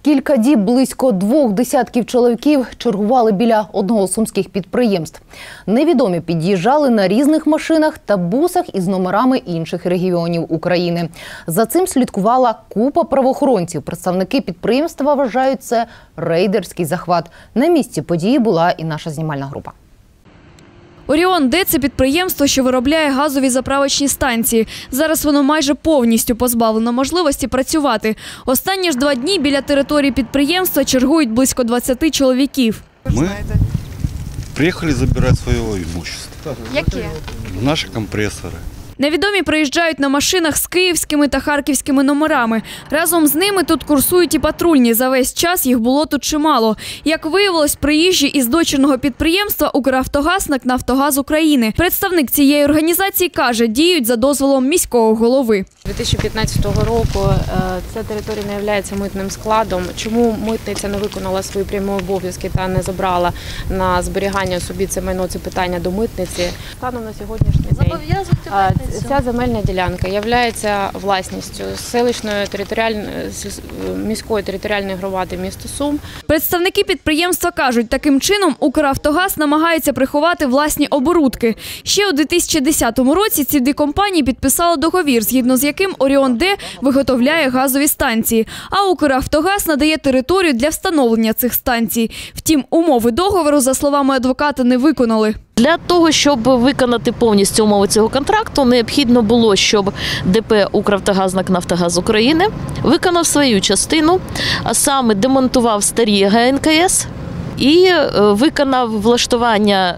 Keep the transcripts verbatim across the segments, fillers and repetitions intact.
Кілька діб близько двох десятків чоловіків чергували біля одного з сумських підприємств. Невідомі під'їжджали на різних машинах та бусах із номерами інших регіонів України. За цим слідкувала купа правоохоронців. Представники підприємства вважають це рейдерський захват. На місці події була і наша знімальна група. «Оріон-Д» – це підприємство, що виробляє газові заправочні станції. Зараз воно майже повністю позбавлено можливості працювати. Останні ж два дні біля території підприємства чергують близько двадцяти чоловіків. Ми приїхали забирати своє імущество. Яке? Наші компресори. Невідомі приїжджають на машинах з київськими та харківськими номерами. Разом з ними тут курсують і патрульні. За весь час їх було тут чимало. Як виявилось, приїжджі із дочірного підприємства «Укравтогаз» НАК «Нафтогаз України». Представник цієї організації каже, діють за дозволом міського голови. дві тисячі п'ятнадцятого року ця територія не є митним складом. Чому митниця не виконала свої прямі обов'язки та не забрала на зберігання собі це майно, це питання до митниці? Станом на сьогоднішній день ця земельна ділянка є власністю селищної територіальної міської територіальної громади міста Сум. Представники підприємства кажуть, таким чином «Укравтогаз» намагається приховати власні оборудки. Ще у дві тисячі десятому році ці дві компанії підписали договір, згідно з яким «Оріон-Д» виготовляє газові станції, а «Укравтогаз» надає територію для встановлення цих станцій. Втім, умови договору, за словами адвоката, не виконали. Для того, щоб виконати повністю умови цього контракту, необхідно було, щоб ДП «Укравтогаз» НАК «Нафтогаз України» виконав свою частину, а саме демонтував старі Г Н К С і виконав влаштування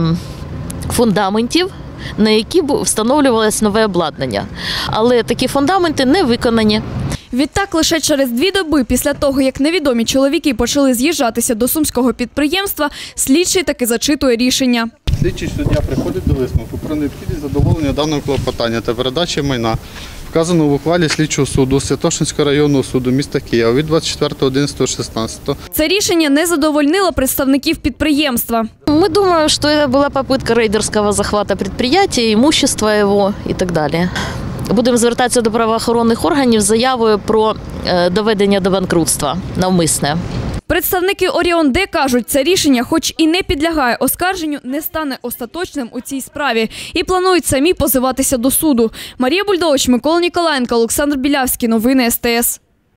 фундаментів, на які встановлювалось нове обладнання. Але такі фундаменти не виконані. Відтак, лише через дві доби після того, як невідомі чоловіки почали з'їжджатися до сумського підприємства, слідчий таки зачитує рішення. Слідчий суддя приходить до висновку про необхідність задоволення даного клопотання та передачі майна, вказано в ухвалі слідчого суду Святошинського районного суду міста Києва від двадцять четвертого одинадцятого шістнадцятого. Це рішення не задовольнило представників підприємства. Ми думаємо, що це була попытка рейдерського захвату підприємства, імущества його і так далі. Будемо звертатися до правоохоронних органів з заявою про доведення до банкрутства навмисне. Представники «Оріон-Д» кажуть, це рішення, хоч і не підлягає оскарженню, не стане остаточним у цій справі і планують самі позиватися до суду. Марія Бульдович, Микола Ніколаєнко, Олександр Білявський. Новини С Т С.